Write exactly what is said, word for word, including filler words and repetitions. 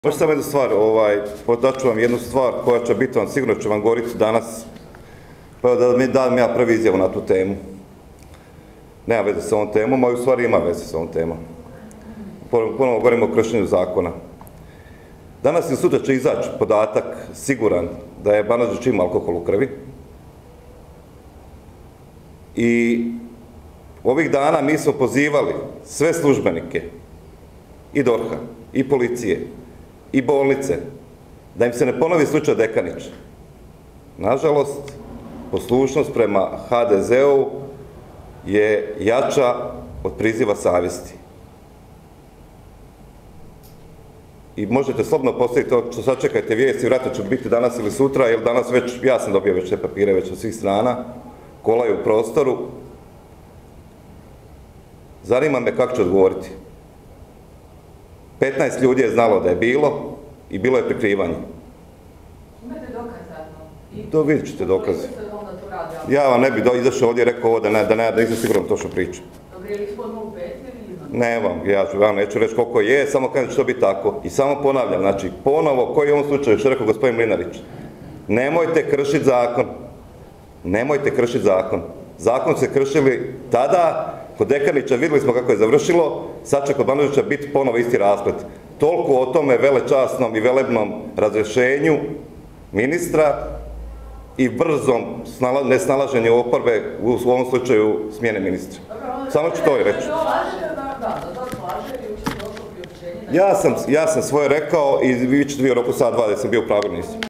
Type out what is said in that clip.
Baš samo jednu stvar, podaću vam jednu stvar koja će biti vam, sigurno ću vam govoriti danas, pa da mi dam ja prvi izjavu na tu temu. Nema veze s ovom temom, a u stvari ima veze s ovom temom. Ponovno govorimo o kršenju zakona. Danas i sutra će izaći podatak siguran da je Banožić imao alkohol u krvi. I ovih dana mi smo pozivali sve službenike, i dorha, i policije, i bolnice, da im se ne ponovi slučaj Dekanić. Nažalost, poslušnost prema ha de zeu je jača od priziva savjesti. I možete slobodno postaviti to što sad čekajte vijesti, vjerojatno će biti danas ili sutra, jer danas već, ja sam dobio već te papire već od svih strana, kolaju u prostoru. Zanima me kako će odgovoriti. petnaest ljudi je znalo da je bilo i bilo je prikrivanje. Imate dokazano? To vidjet ćete dokaze. Ja vam ne bi izašao ovdje i rekao ovo da ne, da ne, da nisam siguran to što pričam. Dobro, je li ispodno u petlje ili izvan? Ne vam, ja ću vam neću reći koliko je, samo kada će to biti tako. I samo ponavljam, znači, ponovo, koji je u ovom slučaju, što je rekao gospodin Mlinarić, nemojte kršiti zakon. Nemojte kršiti zakon. Zakon se kršili tada, kod Dekanića vidjeli smo kako je završilo, sad će kod Banožića biti ponovo isti rasplet. Toliko o tome velečasnom i velebnom razrješenju ministra i brzom nesnalaženju oporbe, u ovom slučaju smjene ministra. Samo ću to i reći. Ja sam svoje rekao i vi ćete vi u roku sad dva da sam bio u pravilu nisam.